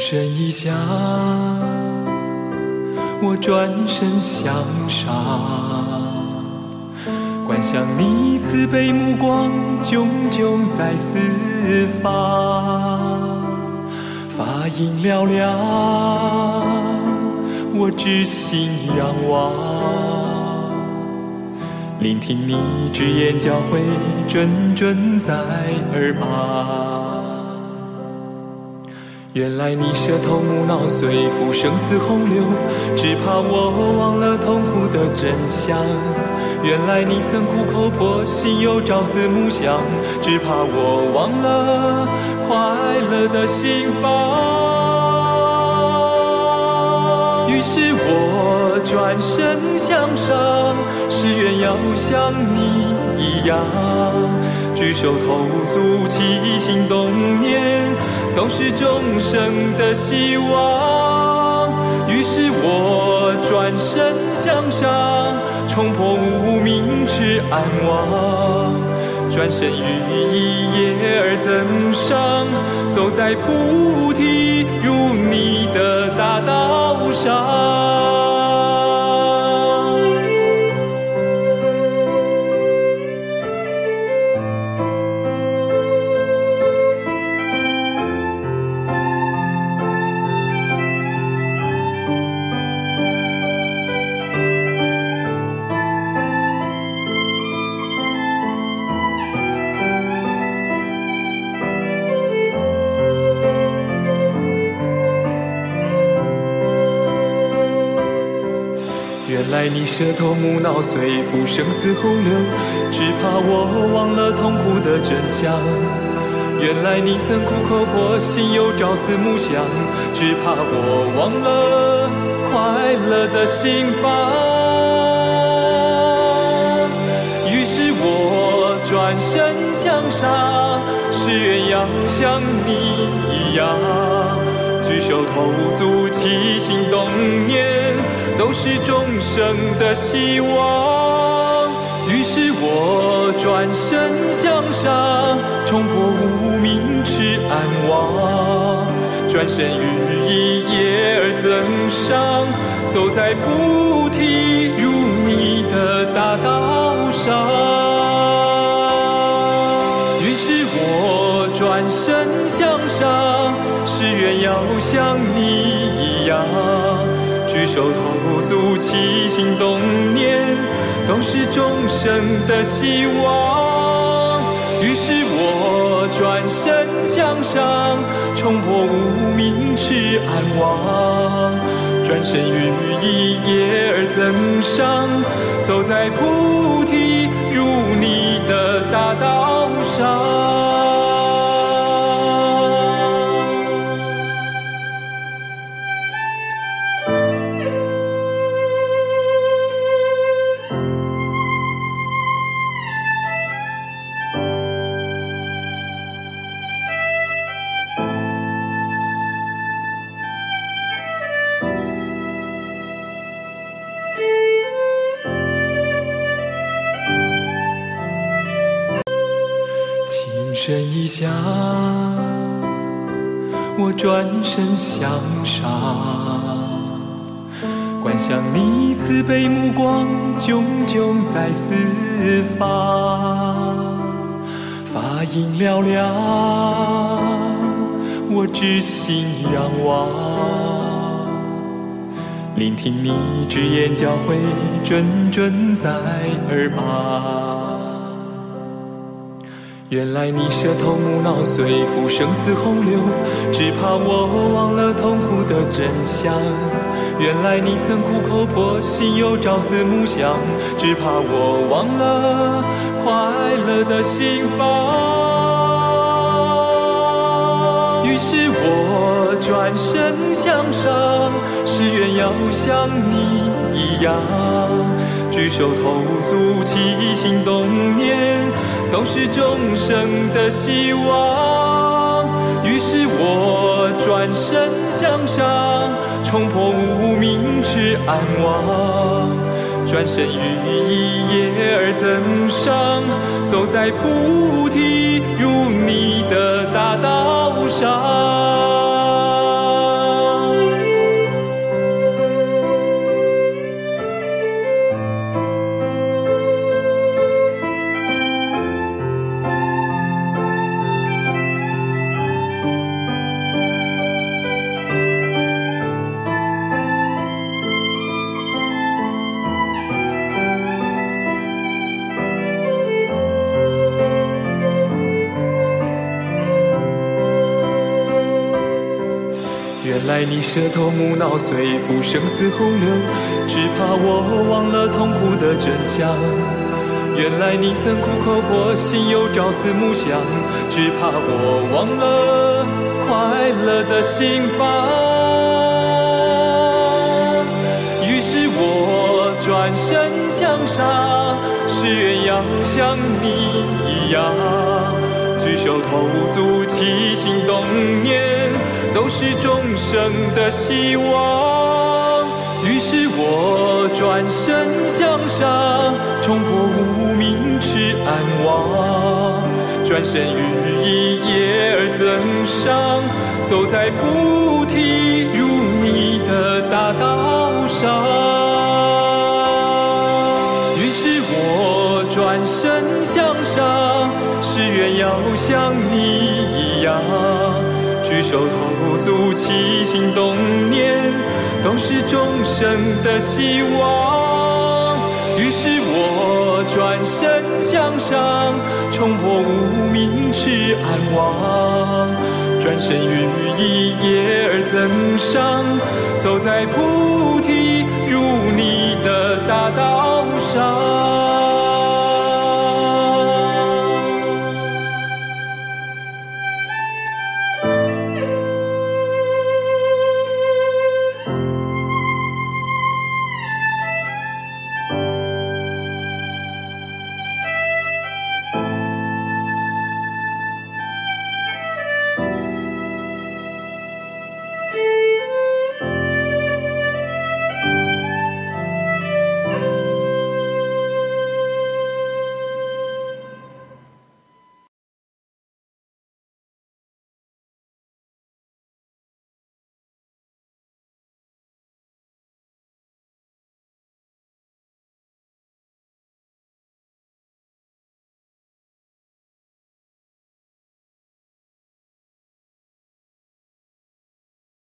身一下，我转身向上，观想你慈悲目光炯炯在四方，法音嘹亮，我只心仰望，聆听你只言教诲，谆谆在耳旁。原来你舌头目脑髓负生死洪流，只怕我忘了痛苦的真相。原来你曾苦口婆心又朝思暮想，只怕我忘了快乐的心房。于是我转身向上，誓愿要像你一样，举手投足起心动念都是众生的希望。于是我转身向上，冲破无明痴暗妄，转身于一叶而增上，走在菩提如你的大道上。原来你舌头目脑髓负生死洪流，只怕我忘了痛苦的真相。原来你曾苦口婆心又朝思暮想，只怕我忘了快乐的心房。于是我转身向上，誓愿要像你一样，举手投足起心动念都是众生的希望。于是我转身向上，冲破无明痴暗妄，转身于一叶而增上，走在菩提如你的大道上。于是我转身向上，誓愿要像你一样，举手投足起心动念都是众生的希望。于是我转身向上，冲破无明痴暗妄，转身于一叶而增上，走在菩提如你的大道上。身一下，我转身向上，观想你慈悲目光炯炯在四方，法音嘹亮，我只心仰望，聆听你只言教诲，谆谆在耳旁。原来你舌头目脑髓负生死洪流，只怕我忘了痛苦的真相。原来你曾苦口婆心又朝思暮想，只怕我忘了快乐的心房。于是我转身向上，誓愿要像你一样，举手投足起心动念都是众生的希望。于是我转身向上，冲破无明痴暗妄，转身于一叶而增上，走在菩提如你的大道上。 原来你舍头目脑随赴生死洪流，只怕我忘了痛苦的真相。原来你曾苦口婆心又朝思暮想，只怕我忘了快乐的心房。于是我转身向上，誓愿要像你一样，举手投足起心动念都是众生的希望。于是我转身向上，冲破无明痴暗妄，转身于一叶而增上，走在菩提如你的大道上。于是我转身向上，誓愿要像你一样，举手投足起心动念都是众生的希望。于是我转身向上，冲破无明痴暗妄，转身于一叶而增上，走在菩